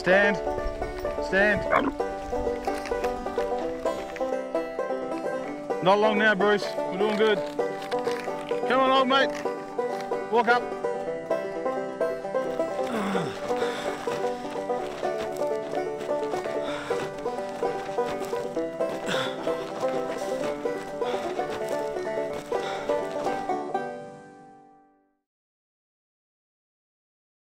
Stand. Stand. Not long now, Bruce. We're doing good. Come on, old mate. Walk up.